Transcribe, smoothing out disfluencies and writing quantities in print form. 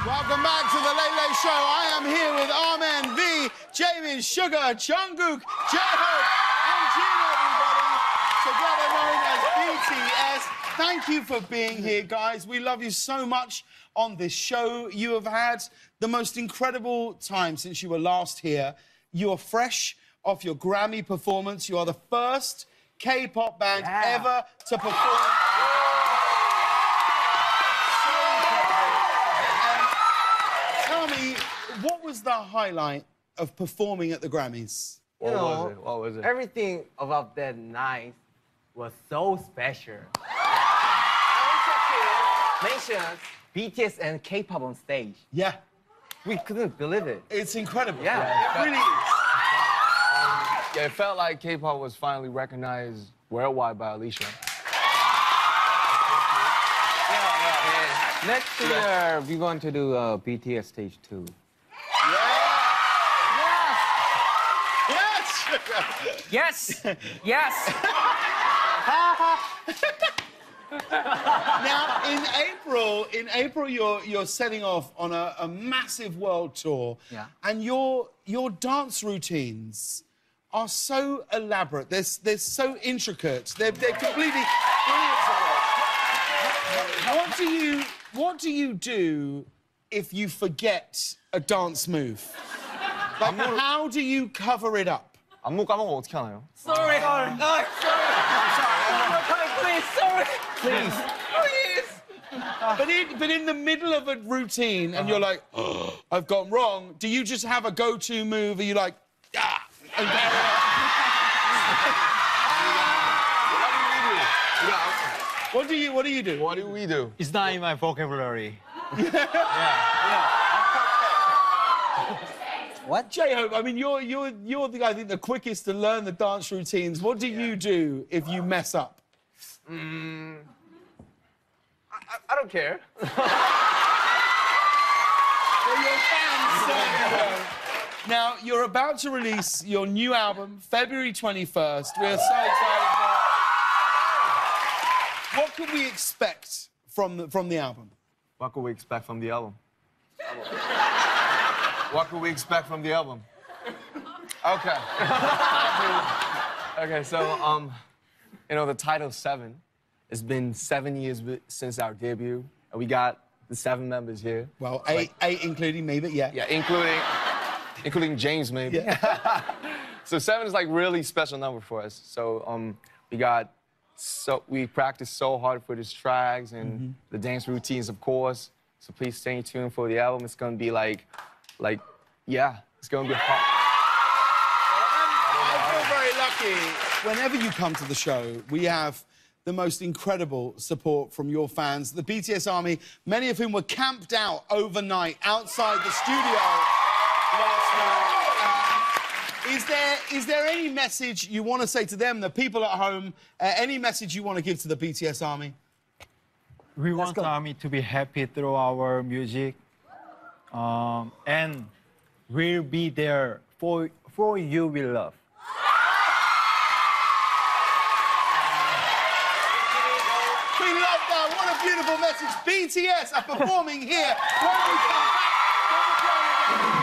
Welcome back to the Late Late Show. I am here with Armin, V, Jamin, Sugar, Jungkook, J-Hope, and Jin, everybody, together known as BTS. Thank you for being here, guys. We love you so much on this show. You have had the most incredible time since you were last here. You are fresh off your Grammy performance. You are the first K-pop band ever to perform. Tell me, what was the highlight of performing at the Grammys? What was it? Everything about that night was so special. I wish I could mention BTS and K-pop on stage. Yeah. We couldn't believe it. It's incredible. Yeah. It really is. Yeah, it felt like K-pop was finally recognized worldwide by Alicia. Next year, we're going to do BTS stage 2. Yes! Yes! Yes! Now, in April, you're setting off on a massive world tour. Yeah. And your dance routines are so elaborate. They're so intricate. They're completely brilliant. What do you do if you forget a dance move? Like, how do you cover it up? 안무 까먹으면 어떻게 하나요? Sorry. Sorry. Please, sorry. Please. But in the middle of a routine, and you're like, oh, I've gone wrong. Do you just have a go-to move? Are you like, ah? And What do you do? What do we do? It's not in my vocabulary. What? J-Hope, I mean, you're the guy, I think, the quickest to learn the dance routines. What do you do if you mess up? I don't care. Well, your fans certainly don't. Now, you're about to release your new album, February 21st. We're so excited for it. What can we expect from the album? What could we expect from the album? What could we expect from the album? Okay. Okay, so, you know, the title 7. It's been 7 years since our debut, and we got the 7 members here. Well, eight including me, but yeah. Yeah, including James, maybe. Yeah. So 7 is like really special number for us. So we practiced so hard for these tracks and the dance routines, of course. So please stay tuned for the album. It's gonna be yeah, it's gonna be hot. I feel very lucky. Whenever you come to the show, we have the most incredible support from your fans. The BTS Army, many of whom were camped out overnight outside the studio last night. Is there any message you want to say to them, the people at home, any message you want to give to the BTS Army? We want the Army to be happy through our music. And we'll be there for you we love. We love that. What a beautiful message. BTS are performing here. When we come back,